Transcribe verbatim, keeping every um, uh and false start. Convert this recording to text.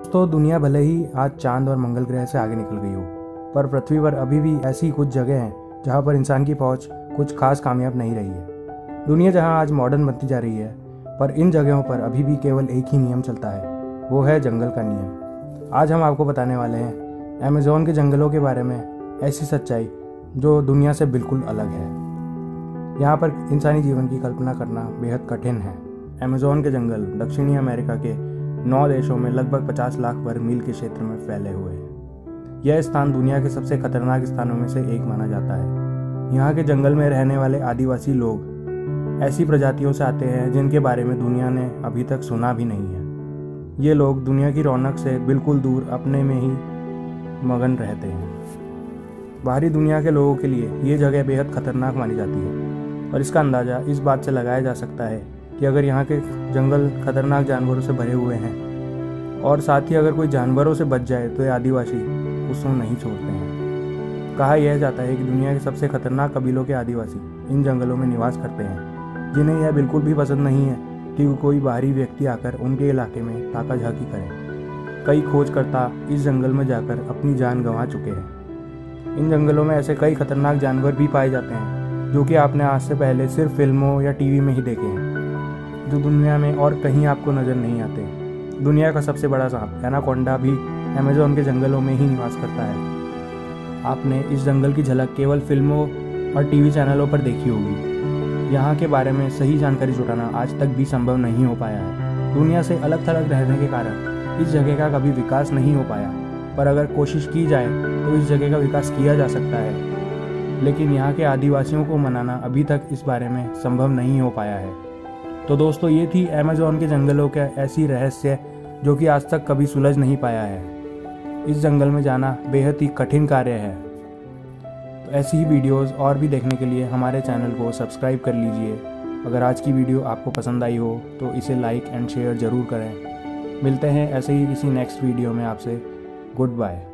तो दुनिया भले ही आज चांद और मंगल ग्रह से आगे निकल गई हो, पर पृथ्वी पर अभी भी ऐसी कुछ जगह हैं जहां पर इंसान की पहुंच कुछ खास कामयाब नहीं रही है। दुनिया जहां आज मॉडर्न बनती जा रही है, पर इन जगहों पर अभी भी केवल एक ही नियम चलता है, वो है जंगल का नियम। आज हम आपको बताने वाले हैं अमेज़न के जंगलों के बारे में, ऐसी सच्चाई जो दुनिया से बिल्कुल अलग है। यहाँ पर इंसानी जीवन की कल्पना करना बेहद कठिन है। अमेज़न के जंगल दक्षिणी अमेरिका के नौ देशों में लगभग पचास लाख वर्ग मील के क्षेत्र में फैले हुए हैं। यह स्थान दुनिया के सबसे खतरनाक स्थानों में से एक माना जाता है। यहाँ के जंगल में रहने वाले आदिवासी लोग ऐसी प्रजातियों से आते हैं जिनके बारे में दुनिया ने अभी तक सुना भी नहीं है। ये लोग दुनिया की रौनक से बिल्कुल दूर अपने में ही मगन रहते हैं। बाहरी दुनिया के लोगों के लिए ये जगह बेहद खतरनाक मानी जाती है, और इसका अंदाज़ा इस बात से लगाया जा सकता है कि अगर यहाँ के जंगल खतरनाक जानवरों से भरे हुए हैं और साथ ही अगर कोई जानवरों से बच जाए तो ये आदिवासी उसको नहीं छोड़ते हैं। कहा यह जाता है कि दुनिया के सबसे खतरनाक कबीलों के आदिवासी इन जंगलों में निवास करते हैं, जिन्हें यह बिल्कुल भी पसंद नहीं है कि कोई बाहरी व्यक्ति आकर उनके इलाके में ताका झाकी करे। कई खोजकर्ता इस जंगल में जाकर अपनी जान गंवा चुके हैं। इन जंगलों में ऐसे कई खतरनाक जानवर भी पाए जाते हैं जो कि आपने आज से पहले सिर्फ फिल्मों या टीवी में ही देखे हैं, जो दुनिया में और कहीं आपको नज़र नहीं आते। दुनिया का सबसे बड़ा सांप एनाकोंडा भी अमेज़न के जंगलों में ही निवास करता है। आपने इस जंगल की झलक केवल फिल्मों और टीवी चैनलों पर देखी होगी। यहाँ के बारे में सही जानकारी जुटाना आज तक भी संभव नहीं हो पाया है। दुनिया से अलग थलग रहने के कारण इस जगह का कभी विकास नहीं हो पाया, पर अगर कोशिश की जाए तो इस जगह का विकास किया जा सकता है। लेकिन यहाँ के आदिवासियों को मनाना अभी तक इस बारे में संभव नहीं हो पाया है। तो दोस्तों, ये थी अमेज़न के जंगलों के ऐसी रहस्य जो कि आज तक कभी सुलझ नहीं पाया है। इस जंगल में जाना बेहद ही कठिन कार्य है। तो ऐसी ही वीडियोस और भी देखने के लिए हमारे चैनल को सब्सक्राइब कर लीजिए। अगर आज की वीडियो आपको पसंद आई हो तो इसे लाइक एंड शेयर ज़रूर करें। मिलते हैं ऐसे ही किसी नेक्स्ट वीडियो में आपसे। Good bye.